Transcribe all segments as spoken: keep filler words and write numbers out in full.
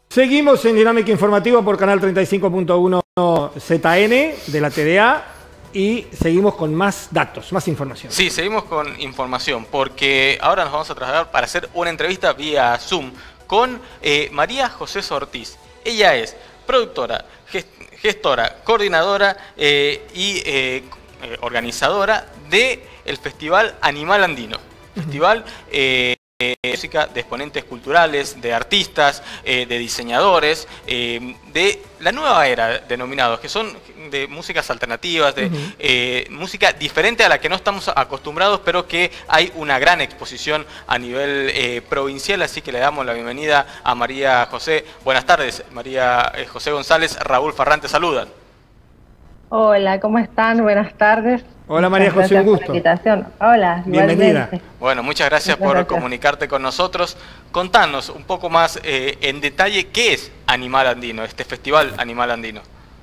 Seguimos en Dinámica Informativa por Canal treinta y cinco punto uno Z N de la T D A y seguimos con más datos, más información. Sí, seguimos con información porque ahora nos vamos a trasladar para hacer una entrevista vía Zoom con eh, María José Ortiz. Ella es productora, gestora, coordinadora eh, y eh, organizadora del Festival Animal Andino. Uh-huh. Festival eh, de música, de exponentes culturales, de artistas, eh, de diseñadores, eh, de la nueva era denominados, que son de músicas alternativas, de uh-huh. eh, música diferente a la que no estamos acostumbrados, pero que hay una gran exposición a nivel eh, provincial, así que le damos la bienvenida a María José. Buenas tardes, María eh, José González, Raúl Farrán te saludan. Hola, ¿cómo están? Buenas tardes. Hola María José, un gusto. Hola, bienvenida. Igualmente. Bueno, muchas gracias muchas por gracias. comunicarte con nosotros. Contanos un poco más eh, en detalle qué es Animal Andino, este Festival Animal Andino.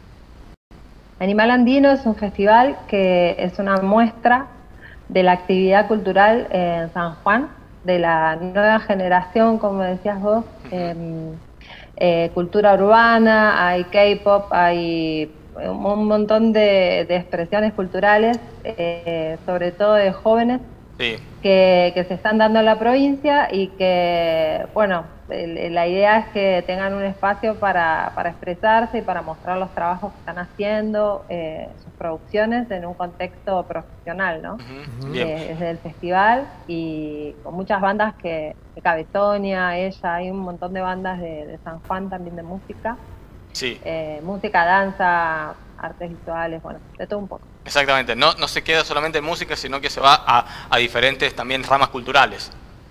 Animal Andino es un festival que es una muestra de la actividad cultural en San Juan, de la nueva generación, como decías vos, uh-huh. eh, eh, cultura urbana, hay K-pop, hay un montón de, de expresiones culturales, eh, sobre todo de jóvenes, sí. que, que se están dando en la provincia y que, bueno, el, la idea es que tengan un espacio para, para expresarse y para mostrar los trabajos que están haciendo, eh, sus producciones en un contexto profesional, ¿no? Uh-huh. eh, desde el festival y con muchas bandas que, de Cabetonia, ella, hay un montón de bandas de, de San Juan también de música. Sí. Eh, música, danza, artes visuales, bueno, de todo un poco. Exactamente, no, no se queda solamente en música, sino que se va a, a diferentes también ramas culturales.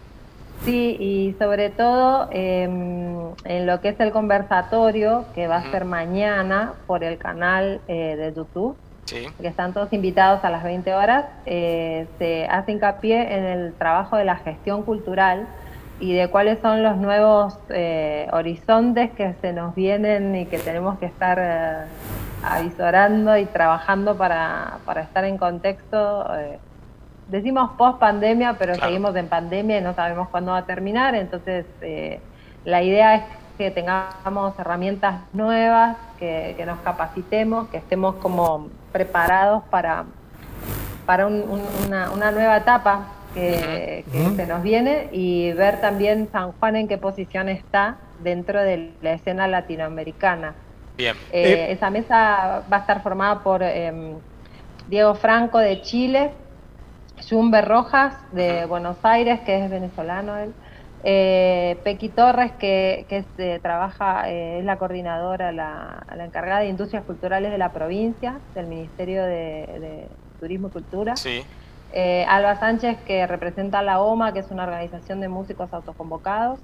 Sí, y sobre todo eh, en lo que es el conversatorio, que va uh-huh. a ser mañana por el canal eh, de YouTube, sí. que están todos invitados a las veinte horas, eh, se hace hincapié en el trabajo de la gestión cultural y de cuáles son los nuevos eh, horizontes que se nos vienen y que tenemos que estar eh, avisorando y trabajando para, para estar en contexto. Eh, decimos post pandemia, pero claro. seguimos en pandemia y no sabemos cuándo va a terminar, entonces eh, la idea es que tengamos herramientas nuevas, que, que nos capacitemos, que estemos como preparados para, para un, un, una, una nueva etapa que, que uh-huh. se nos viene y ver también San Juan en qué posición está dentro de la escena latinoamericana. Bien. Eh, eh. Esa mesa va a estar formada por eh, Diego Franco de Chile, Jumber Rojas de uh-huh. Buenos Aires, que es venezolano él, eh, Pequi Torres, que, que es, eh, trabaja, eh, es la coordinadora, la, la encargada de Industrias Culturales de la provincia, del Ministerio de, de Turismo y Cultura. Sí. Eh, Alba Sánchez, que representa a la O M A, que es una organización de músicos autoconvocados.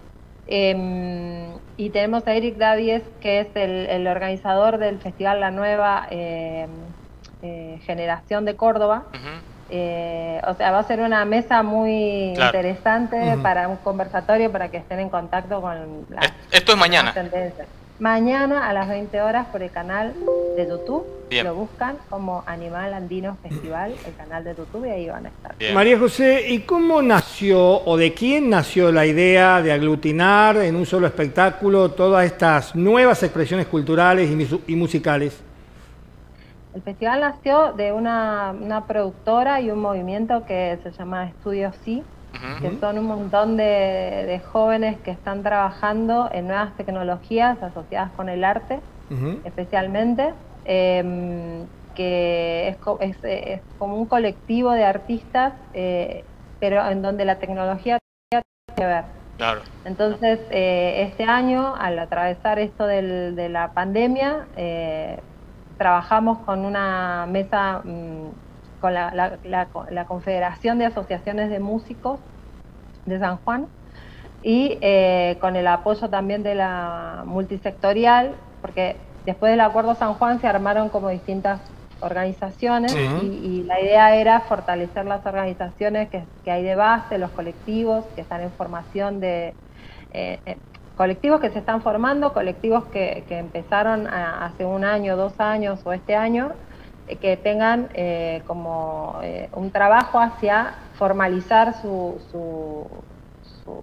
Eh, y tenemos a Eric Davies, que es el, el organizador del Festival La Nueva eh, eh, Generación de Córdoba. Uh-huh. eh, o sea, va a ser una mesa muy claro. interesante uh-huh. para un conversatorio, para que estén en contacto con las, esto es mañana. tendencias. Mañana a las veinte horas por el canal de YouTube. Bien. Lo buscan como Animal Andino Festival, el canal de YouTube, y ahí van a estar. Bien. María José, ¿y cómo nació o de quién nació la idea de aglutinar en un solo espectáculo todas estas nuevas expresiones culturales y, y musicales? El festival nació de una, una productora y un movimiento que se llama Estudio Sí, uh-huh. que son un montón de, de jóvenes que están trabajando en nuevas tecnologías asociadas con el arte, uh-huh. especialmente, eh, que es, es, es como un colectivo de artistas, eh, pero en donde la tecnología tiene que ver. Claro. Entonces, eh, este año, al atravesar esto del, de la pandemia, eh, trabajamos con una mesa, mmm, con la, la, la, la Confederación de Asociaciones de Músicos de San Juan y eh, con el apoyo también de la multisectorial, porque después del Acuerdo San Juan se armaron como distintas organizaciones sí. y, y la idea era fortalecer las organizaciones que, que hay de base, los colectivos que están en formación de... Eh, eh, colectivos que se están formando, colectivos que, que empezaron a, hace un año, dos años o este año, eh, que tengan eh, como eh, un trabajo hacia formalizar su, su, su,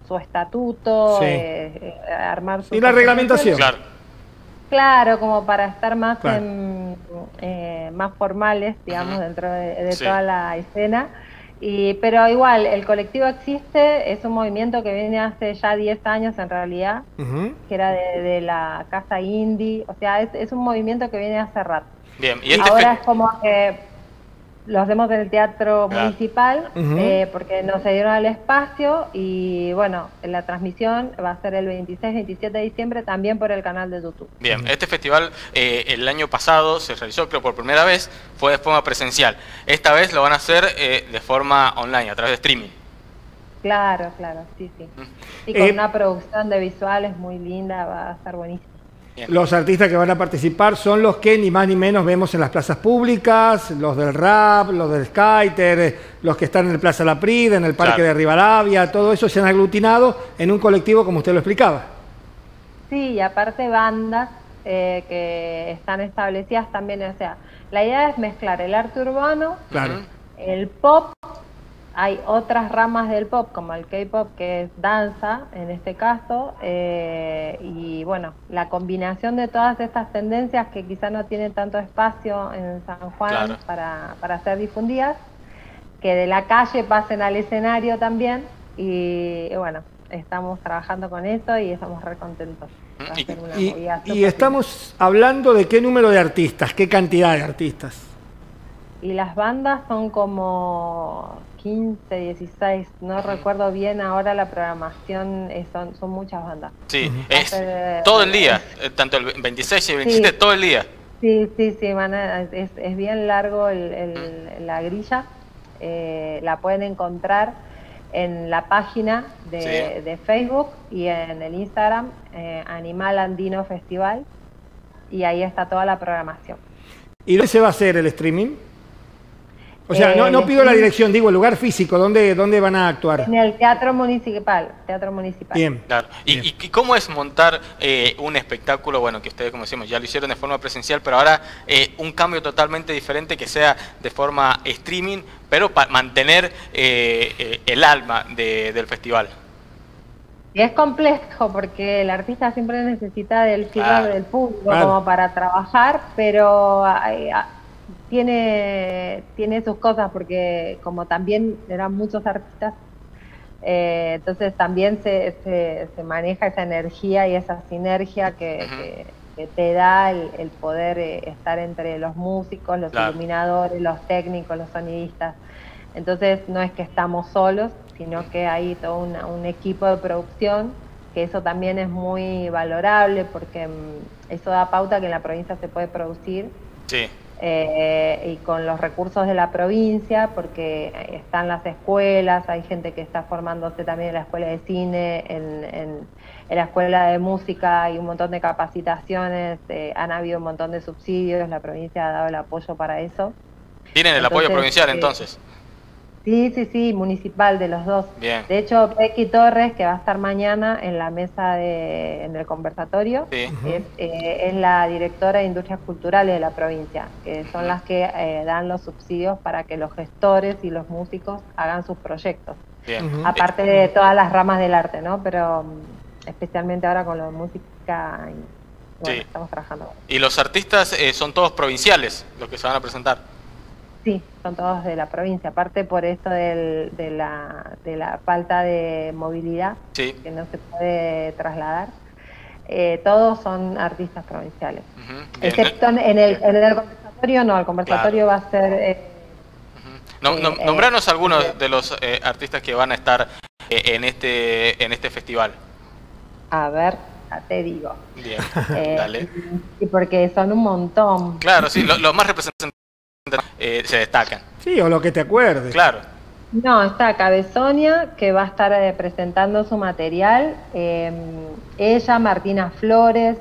su estatuto, sí. eh, armar su... Y la reglamentación. Claro. Claro, como para estar más, claro. en, eh, más formales, digamos, uh-huh. dentro de, de sí. toda la escena. Y, pero igual, el colectivo existe, es un movimiento que viene hace ya diez años en realidad, uh-huh. que era de, de la Casa Indie, o sea, es, es un movimiento que viene hace rato. Bien, y este ahora es como que lo hacemos en el Teatro claro. Municipal, uh-huh. eh, porque nos cedieron el espacio y bueno, la transmisión va a ser el veintiséis veintisiete de diciembre también por el canal de YouTube. Bien, uh-huh. este festival eh, el año pasado se realizó, creo por primera vez, fue de forma presencial. Esta vez lo van a hacer eh, de forma online, a través de streaming. Claro, claro, sí, sí. Uh-huh. Y con eh, una producción de visuales muy linda, va a estar buenísimo. Bien. Los artistas que van a participar son los que ni más ni menos vemos en las plazas públicas, los del rap, los del skater, los que están en el Plaza La Prida, en el Parque claro. de Rivadavia, todo eso se han aglutinado en un colectivo como usted lo explicaba. Sí, y aparte bandas eh, que están establecidas también, o sea, la idea es mezclar el arte urbano, claro. el pop. Hay otras ramas del pop, como el K-pop, que es danza, en este caso, eh, y bueno, la combinación de todas estas tendencias que quizá no tienen tanto espacio en San Juan claro. para, para ser difundidas, que de la calle pasen al escenario también, y, y bueno, estamos trabajando con eso y estamos re contentos. Y, y, y estamos hablando de qué número de artistas, qué cantidad de artistas. Y las bandas son como quince, dieciséis, no uh-huh. recuerdo bien ahora la programación, eh, son, son muchas bandas. Sí, uh-huh. es Hace, todo el día, eh, tanto el veintiséis y el veintisiete, sí. todo el día. Sí, sí, sí, man, es, es bien largo el, el, uh-huh. la grilla, eh, la pueden encontrar en la página de, sí. de Facebook y en el Instagram, eh, Animal Andino Festival, y ahí está toda la programación. ¿Y dónde se va a hacer el streaming? O sea, eh, no, no pido la dirección, digo el lugar físico, ¿dónde, dónde van a actuar? En el Teatro Municipal, Teatro Municipal. Bien. Claro. ¿Y, Bien. ¿Y cómo es montar eh, un espectáculo, bueno, que ustedes, como decimos, ya lo hicieron de forma presencial, pero ahora eh, un cambio totalmente diferente que sea de forma streaming, pero para mantener eh, eh, el alma de, del festival? Y es complejo porque el artista siempre necesita del feedback ah, del público claro. como para trabajar, pero hay, tiene, tiene sus cosas porque como también eran muchos artistas, eh, entonces también se, se, se maneja esa energía y esa sinergia que, uh-huh. que, que te da el, el poder eh, estar entre los músicos, los claro. iluminadores, los técnicos, los sonidistas. Entonces no es que estamos solos, sino que hay todo una, un equipo de producción, que eso también es muy valorable porque um, eso da pauta que en la provincia se puede producir. Sí. Eh, y con los recursos de la provincia, porque están las escuelas, hay gente que está formándose también en la escuela de cine, en, en, en la escuela de música, hay un montón de capacitaciones, eh, han habido un montón de subsidios, la provincia ha dado el apoyo para eso. ¿Tienen el entonces, apoyo provincial entonces? Eh, Sí, sí, sí, municipal de los dos. Bien. De hecho, Becky Torres, que va a estar mañana en la mesa de, en el conversatorio, sí. es, eh, es la directora de Industrias Culturales de la provincia, que son uh-huh. las que eh, dan los subsidios para que los gestores y los músicos hagan sus proyectos. Bien. Uh-huh. Aparte de todas las ramas del arte, ¿no? Pero um, especialmente ahora con la música, y, bueno, sí. estamos trabajando. ¿Y los artistas eh, son todos provinciales los que se van a presentar? Sí, son todos de la provincia, aparte por esto del, de, la, de la falta de movilidad, sí. que no se puede trasladar, eh, todos son artistas provinciales. Uh-huh. Excepto en el, en el conversatorio, no, el conversatorio claro. va a ser... Eh, uh-huh. no, no, eh, nombranos eh, algunos eh, de los eh, artistas que van a estar eh, en, este, en este festival. A ver, ya te digo. Bien, eh, dale. Y porque son un montón. Claro, sí, los lo más representativos. Eh, se destacan. Sí, o lo que te acuerdes. Claro. No, está Cabezonia, que va a estar eh, presentando su material. Eh, ella, Martina Flores.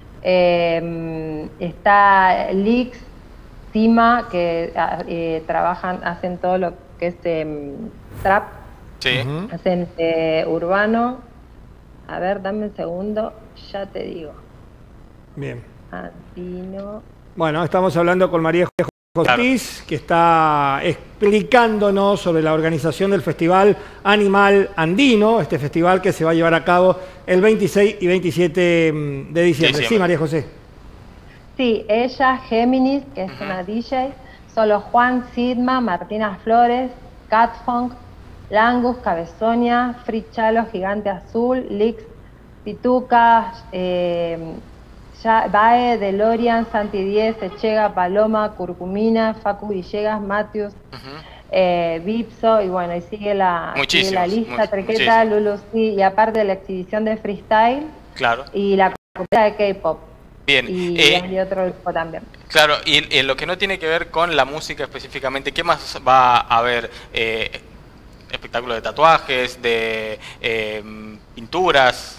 Eh, está Lix, Tima, que eh, trabajan, hacen todo lo que es eh, trap. Sí. Uh-huh. Hacen eh, urbano. A ver, dame un segundo, ya te digo. Bien. Andino. Bueno, estamos hablando con María Ortiz, claro, que está explicándonos sobre la organización del Festival Animal Andino, este festival que se va a llevar a cabo el veintiséis y veintisiete de diciembre. Sí, sí, María José. Sí, ella, Géminis, que es uh-huh. una D J, Solo Juan, Sidma, Martina Flores, Catfunk, Langus, Cabezonia, Free Chalo, Gigante Azul, Lix, Pituca, eh, Bae, DeLorean, Santi diez, Echega, Paloma, Curcumina, Facu Villegas, Matius, uh-huh. eh, Vipso, y bueno, y sigue la, sigue la lista, Trequeta, Lulu, sí, y aparte de la exhibición de freestyle, claro, y la comunidad de K-pop. Bien. Y eh, hay otro grupo también. Claro, y en lo que no tiene que ver con la música específicamente, ¿qué más va a haber? Eh, espectáculos de tatuajes, de eh, pinturas.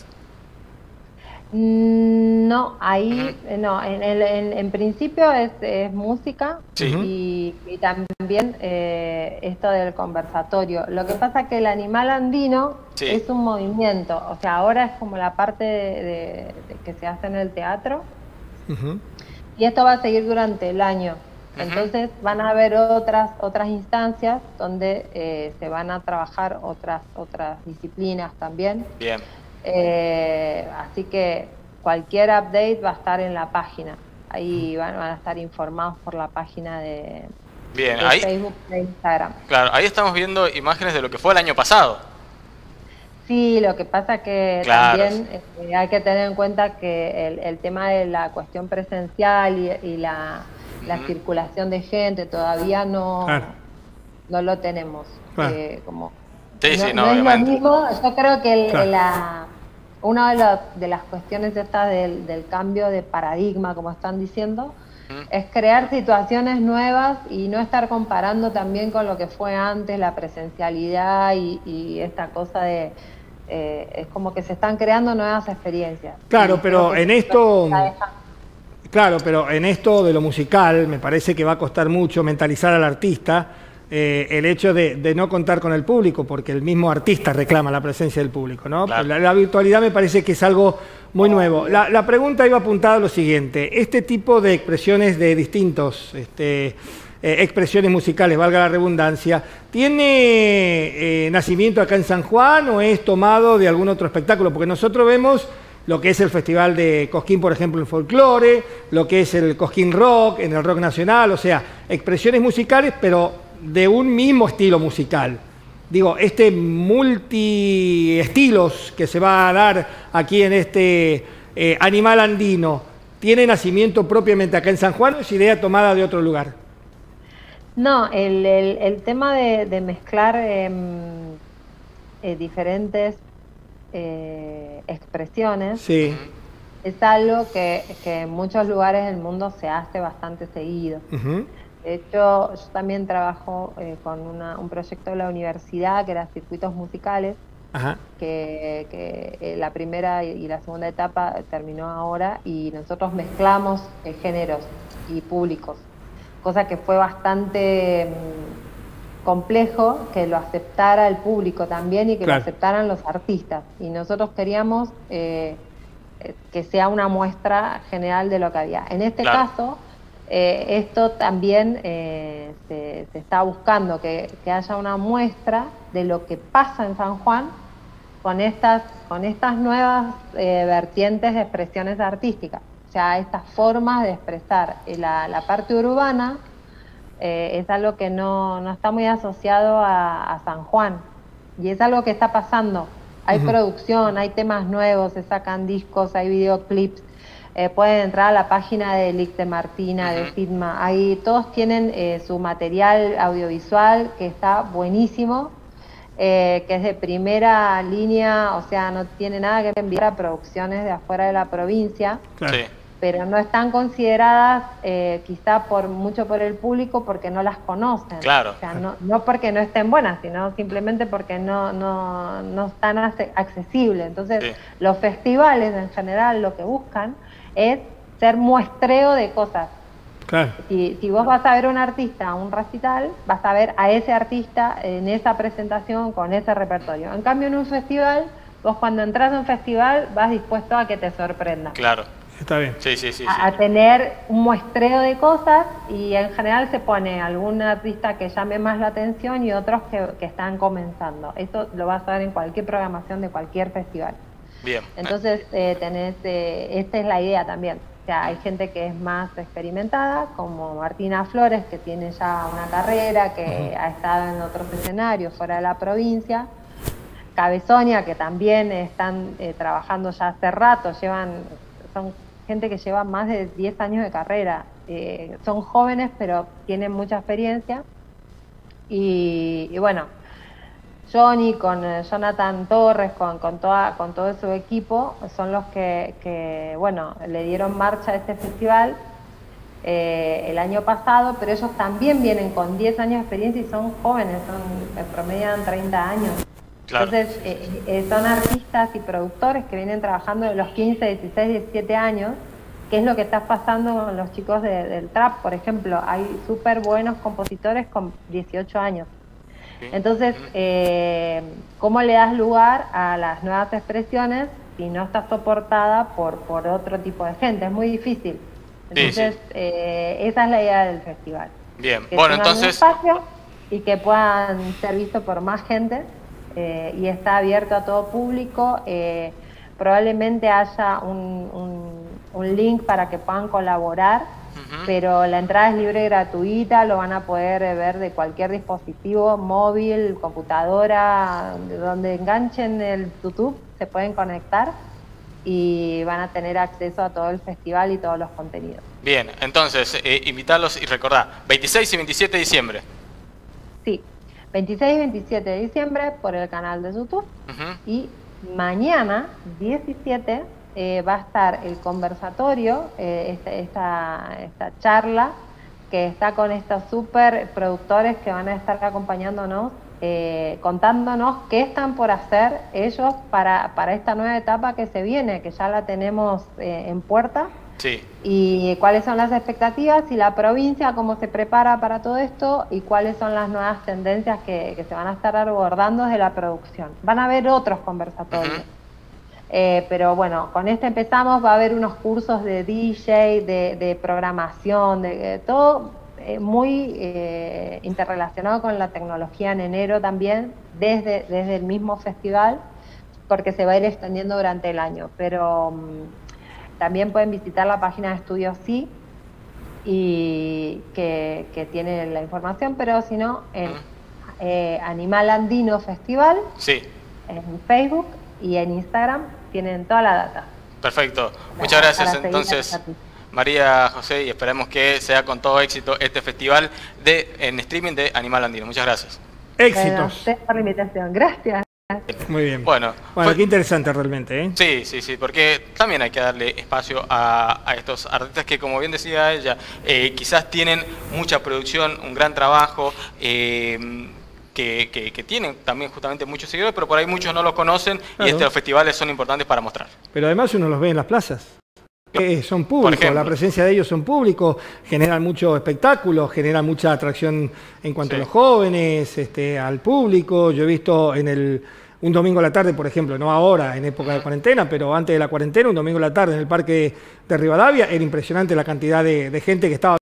No, ahí uh-huh. no, en, el, en, en principio es, es música, sí, y, y también eh, esto del conversatorio. Lo que pasa es que el Animal Andino, sí, es un movimiento, o sea, ahora es como la parte de, de, de que se hace en el teatro, uh-huh. y esto va a seguir durante el año. Uh-huh. Entonces van a haber otras otras instancias donde eh, se van a trabajar otras otras disciplinas también. Bien. Eh, así que cualquier update va a estar en la página. Ahí van, van a estar informados por la página de, Bien, de ahí, Facebook e Instagram. Claro, ahí estamos viendo imágenes de lo que fue el año pasado. Sí, lo que pasa que claro, también eh, hay que tener en cuenta que el, el tema de la cuestión presencial y, y la, la uh-huh. circulación de gente todavía no, claro, no lo tenemos. Claro. Eh, como, sí, no, sí, no, no es obviamente. lo mismo. Yo creo que el, claro. la, una de, los, de las cuestiones estas del, del cambio de paradigma, como están diciendo, uh-huh. es crear situaciones nuevas y no estar comparando también con lo que fue antes, la presencialidad y, y esta cosa de... Eh, es como que se están creando nuevas experiencias. Claro, pero en esto... Claro, pero en esto de lo musical me parece que va a costar mucho mentalizar al artista eh, el hecho de, de no contar con el público, porque el mismo artista reclama la presencia del público, ¿no? Claro. La, la virtualidad me parece que es algo muy nuevo. La, la pregunta iba apuntada a lo siguiente: este tipo de expresiones de distintos... Este, Eh, expresiones musicales, valga la redundancia, ¿tiene eh, nacimiento acá en San Juan o es tomado de algún otro espectáculo? Porque nosotros vemos lo que es el Festival de Cosquín, por ejemplo, en folclore, lo que es el Cosquín Rock, en el rock nacional, o sea, expresiones musicales, pero de un mismo estilo musical. Digo, este multi-estilos que se va a dar aquí en este eh, Animal Andino, ¿tiene nacimiento propiamente acá en San Juan o es idea tomada de otro lugar? No, el, el, el tema de, de mezclar eh, eh, diferentes eh, expresiones, sí, es algo que, que en muchos lugares del mundo se hace bastante seguido. Uh-huh. De hecho, yo también trabajo eh, con una, un proyecto de la universidad que era Circuitos Musicales, uh-huh. que, que eh, la primera y la segunda etapa terminó ahora, y nosotros mezclamos eh, géneros y públicos, cosa que fue bastante mmm, complejo que lo aceptara el público también y que claro. lo aceptaran los artistas. Y nosotros queríamos eh, que sea una muestra general de lo que había. En este claro. caso, eh, esto también eh, se, se está buscando, que, que haya una muestra de lo que pasa en San Juan con estas, con estas nuevas eh, vertientes de expresiones artísticas. O sea, estas formas de expresar la, la parte urbana eh, es algo que no, no está muy asociado a, a San Juan, y es algo que está pasando. Hay uh-huh. producción, hay temas nuevos, se sacan discos, hay videoclips, eh, pueden entrar a la página de Lix, de Martina, uh-huh. de Sidma, ahí todos tienen eh, su material audiovisual que está buenísimo, eh, que es de primera línea, o sea, no tiene nada que enviar a producciones de afuera de la provincia. Claro. Sí. Pero no están consideradas eh, quizá por mucho por el público porque no las conocen. Claro. O sea, no, no porque no estén buenas, sino simplemente porque no, no, no están accesibles. Entonces, sí. los festivales en general lo que buscan es ser muestreo de cosas. Claro. Si, si vos vas a ver a un artista, a un recital, vas a ver a ese artista en esa presentación con ese repertorio. En cambio, en un festival, vos cuando entras a un festival vas dispuesto a que te sorprenda. Claro. Está bien. Sí, sí, sí, a, sí. a tener un muestreo de cosas y en general se pone algún artista que llame más la atención y otros que, que están comenzando. Eso lo vas a ver en cualquier programación de cualquier festival. Bien. Entonces, eh, tenés, eh, esta es la idea también. O sea, hay gente que es más experimentada, como Martina Flores, que tiene ya una carrera, que uh-huh. ha estado en otros escenarios fuera de la provincia. Cabezonia, que también están eh, trabajando ya hace rato, llevan, son gente que lleva más de diez años de carrera. Eh, son jóvenes, pero tienen mucha experiencia. Y, y bueno, Johnny con eh, Jonathan Torres, con, con, toda, con todo su equipo, son los que, que bueno, le dieron marcha a este festival eh, el año pasado, pero ellos también vienen con diez años de experiencia y son jóvenes, son, en promedio treinta años. Claro. Entonces, eh, eh, son artistas y productores que vienen trabajando de los quince, dieciséis, diecisiete años, que es lo que está pasando con los chicos de, del trap, por ejemplo. Hay súper buenos compositores con dieciocho años. Entonces, eh, ¿cómo le das lugar a las nuevas expresiones si no está soportada por, por otro tipo de gente? Es muy difícil. Entonces, sí, sí. Eh, esa es la idea del festival. Bien, que bueno, entonces... un espacio y que puedan ser vistos por más gente, eh, y está abierto a todo público. Eh, probablemente haya un, un, un link para que puedan colaborar, uh-huh. pero la entrada es libre y gratuita, lo van a poder ver de cualquier dispositivo, móvil, computadora, de donde enganchen el YouTube, se pueden conectar y van a tener acceso a todo el festival y todos los contenidos. Bien, entonces, eh, invitarlos y recordar, veintiséis y veintisiete de diciembre. Sí, veintiséis y veintisiete de diciembre por el canal de YouTube, uh-huh. y mañana, diecisiete, eh, va a estar el conversatorio, eh, esta, esta, esta charla, que está con estos super productores que van a estar acompañándonos, eh, contándonos qué están por hacer ellos para, para esta nueva etapa que se viene, que ya la tenemos eh, en puerta. Sí. Y cuáles son las expectativas y la provincia cómo se prepara para todo esto y cuáles son las nuevas tendencias que, que se van a estar abordando desde la producción. Van a haber otros conversatorios, uh-huh. eh, pero bueno, con este empezamos. Va a haber unos cursos de D J, de, de programación, de, de todo eh, muy eh, interrelacionado con la tecnología en enero también, desde, desde el mismo festival, porque se va a ir extendiendo durante el año, pero... también pueden visitar la página de Estudio Sí, y que, que tiene la información, pero si no, en eh, Animal Andino Festival, sí. en Facebook y en Instagram tienen toda la data. Perfecto. Muchas gracias entonces, María José, y esperemos que sea con todo éxito este festival de en streaming de Animal Andino. Muchas gracias. Éxitos. Gracias por la invitación. Gracias. Muy bien. Bueno, bueno fue... qué interesante realmente, ¿eh? Sí, sí, sí, porque también hay que darle espacio a, a estos artistas que, como bien decía ella, eh, quizás tienen mucha producción, un gran trabajo, eh, que, que, que tienen también justamente muchos seguidores, pero por ahí muchos no los conocen, claro. Y estos festivales son importantes para mostrar. Pero además uno los ve en las plazas. Eh, son públicos, la presencia de ellos son públicos, generan mucho espectáculo, generan mucha atracción en cuanto sí. a los jóvenes, este, al público. Yo he visto en el un domingo a la tarde, por ejemplo, no ahora en época de cuarentena, pero antes de la cuarentena, un domingo a la tarde en el Parque de Rivadavia, era impresionante la cantidad de, de gente que estaba